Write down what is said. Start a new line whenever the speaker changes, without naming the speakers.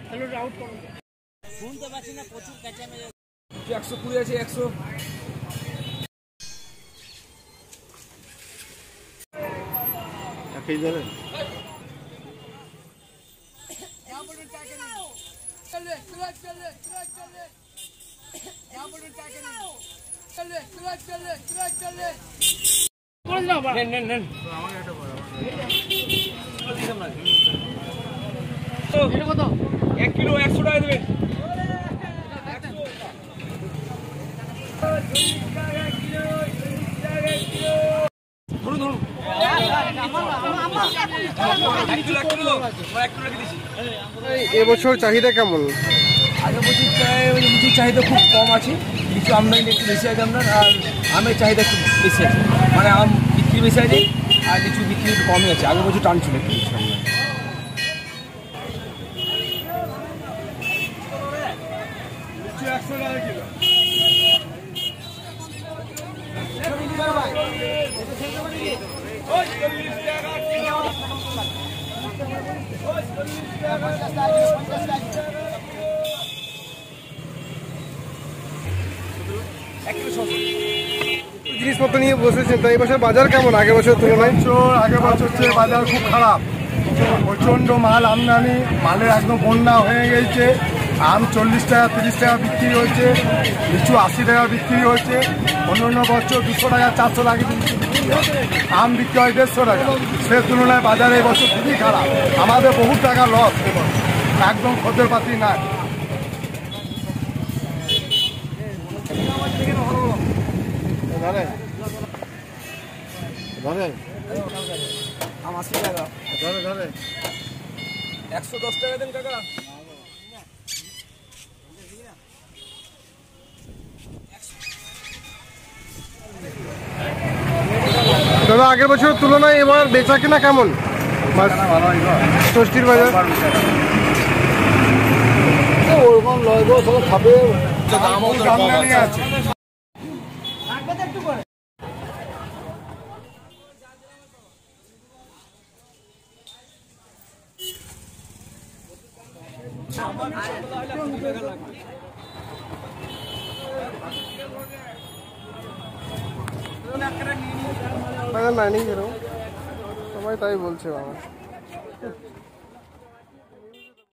শুনতে পাচ্ছি না, প্রচুর ক্যাচামে
120 আছে 100
একই যাবেন
কত 1 কিলো 100 টাকা দেবেন।
এবছর চাহিদা কেমন?
আগের বছর লিচুর চাহিদা খুব কম আছে, লিচু আমদানি একটু বেশি আছে আপনার, আর আমের চাহিদা একটু বেশি আছে, মানে আম বিক্রি বেশি আছে আর লিচু বিক্রি একটু কমই আছে। আগের বছর টান ছিল একটু লিচু আমদানি। লিচু 100 টাকা কিলো।
জিনিসপত্র নিয়ে বসেছেন, তো এই বছর বাজার কেমন আগের বছর তুলনায়?
আগের বছর চেয়ে বাজার খুব খারাপ, প্রচণ্ড মাল আমদানি, মালের একদম বন্যা হয়ে গেছে। আম 40 টাকা 30 টাকা বিক্রি হয়েছে, লিচু 80 টাকা বিক্রি হয়েছে। অন্য বছর 200 টাকা 400 টাকা বিক্রি হয়, আম বিক্রি হয় 150 টাকা। সে তুলনায় বাজারে এবছর খুবই খারাপ, আমাদের বহু টাকা লস, একদম খদ্দের পাতি নাই।
আম 80 টাকা, 110 টাকা দেন কাকা।
দাদা আগের বছরের তুলনায় এবার বেচা কিনা কেমন? ষষ্ঠীর বাজার
ওরকম লয় গো, সব খাবে আমদানি আছে।
বাজার নাই, সবাই তাই বলছে বাবা।